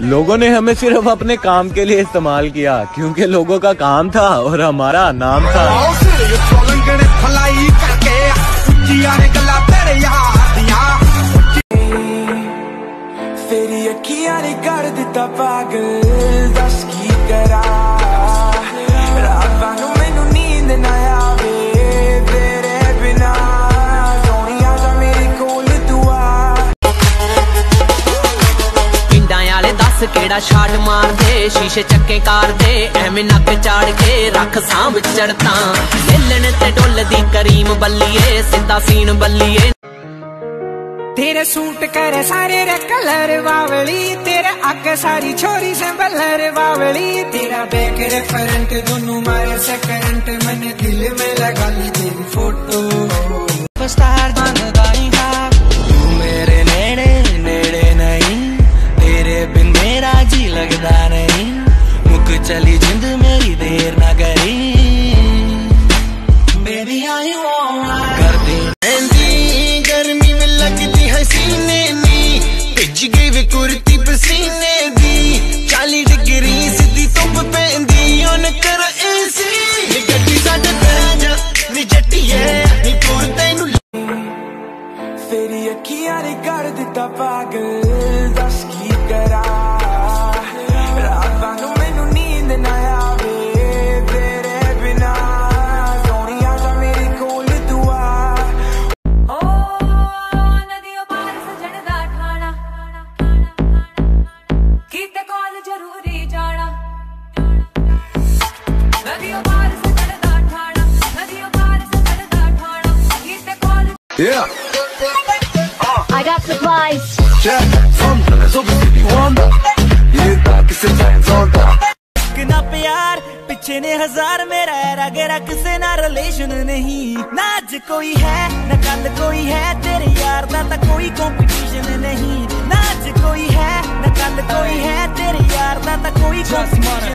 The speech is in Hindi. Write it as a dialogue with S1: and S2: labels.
S1: लोगों ने हमें सिर्फ अपने काम के लिए इस्तेमाल किया, क्योंकि लोगों का काम था और हमारा नाम था।
S2: तेरी अखियां ने कर दिता पागल, दस की करा रातां नूं मैनूं नींद ना आवे तेरे बिना, सोनिया दा मेरे कोल तू आ। पिंडां आले दस केड़ा छाट मार दे, शीशे चक्के कार दे एवें नक चाड़ के रख सांभ चढ़ता, हिलण ते डुलदी करीम बल्लीए सिद्धा सीन बल्लीए। तेरे सूट करे सारे रे कलर बावली, तेरे आगे सारी छोरी से बलर बावली, तेरा बैक रे फ्रंट दोनों मारे से करंट, मैंने दिल में लगा ली तेरी फोटो। स्टार जानदाई हा तू मेरे नेड़े नेड़े नहीं, तेरे बिन मेरा जी लगदा नहीं, मुक चली जिंद मेरी देर ना करी, बेबी आई वांट कर दे गर्मी में लगती हसीने नी, भिज गई वे कुर्ती पसीने दी, 40 डिग्री सीधी धुप पैंदी उन कर एसी, नी गड्डी साडे पै जा नी जट्टीए नी पुर तैनू। तेरी अखियां ने कर दिता पागल, दस की करा रातां नूं मैनूं नींद ना आवे तेरे बिना, सोनिया दा मेरे कोल तू आ।
S3: Yeah.
S4: I got supplies.
S3: Jack, so baby wonder. ये किसे जानता?
S2: कितना प्यार पीछे ने हजार मेरा रगे रख से ना रिलेशन नहीं, ना आज कोई है ना कल कोई है, तेरे यार दा ता कोई कंपटीशन नहीं, ना आज कोई है ना कल कोई है, तेरे यार दा ता कोई कंपटीशन